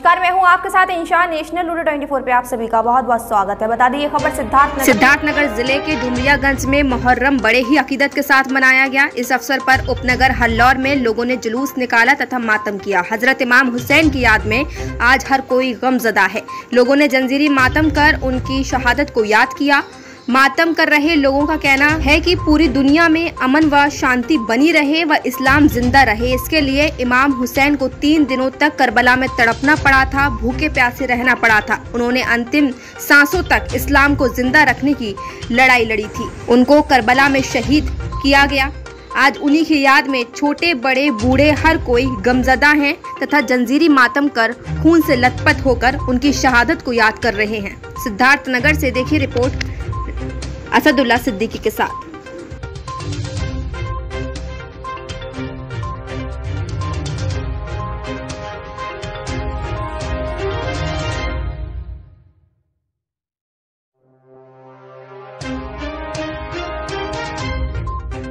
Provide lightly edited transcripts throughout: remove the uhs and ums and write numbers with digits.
नमस्कार, मैं हूं आपके साथ इंशा। नेशनल लूडो 24 पे आप सभी का बहुत बहुत स्वागत है। बता दी ये खबर सिद्धार्थनगर जिले के डुमरियागंज में मुहर्रम बड़े ही अकीदत के साथ मनाया गया। इस अवसर पर उपनगर हल्लौर में लोगों ने जुलूस निकाला तथा मातम किया। हजरत इमाम हुसैन की याद में आज हर कोई गमज़दा है। लोगों ने जंजीरी मातम कर उनकी शहादत को याद किया। मातम कर रहे लोगों का कहना है कि पूरी दुनिया में अमन व शांति बनी रहे व इस्लाम जिंदा रहे। इसके लिए इमाम हुसैन को 3 दिनों तक करबला में तड़पना पड़ा था, भूखे प्यासे रहना पड़ा था। उन्होंने अंतिम सांसों तक इस्लाम को जिंदा रखने की लड़ाई लड़ी थी। उनको करबला में शहीद किया गया। आज उन्हीं की याद में छोटे बड़े बूढ़े हर कोई गमज़दा हैं तथा जंजीरी मातम कर खून से लथपथ होकर उनकी शहादत को याद कर रहे हैं। सिद्धार्थनगर से देखिए रिपोर्ट असदुल्ला सिद्दीकी के साथ।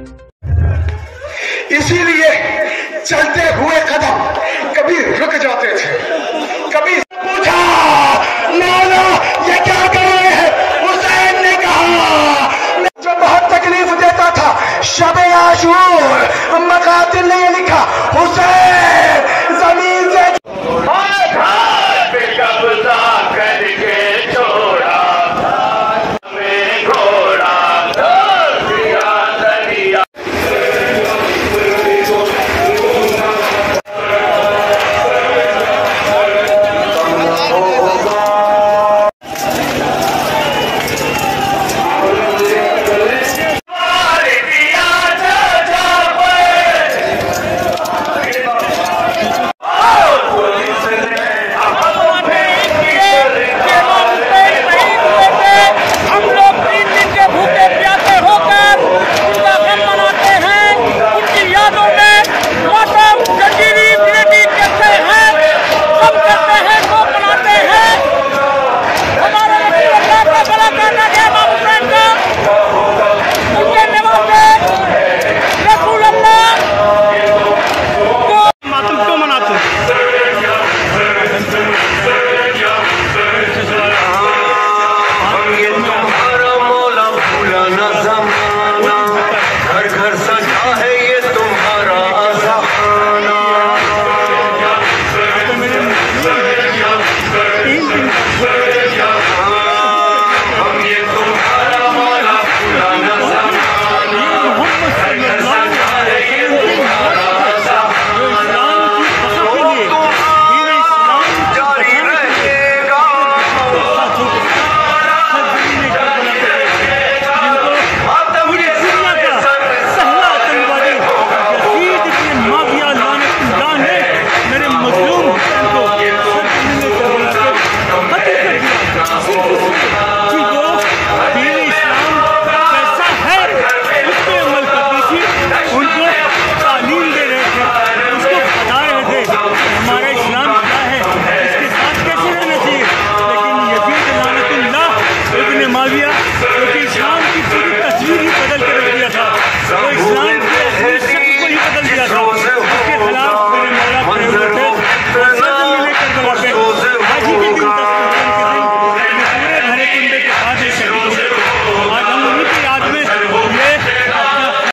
इसीलिए चलते हुए कदम कभी रुक जाते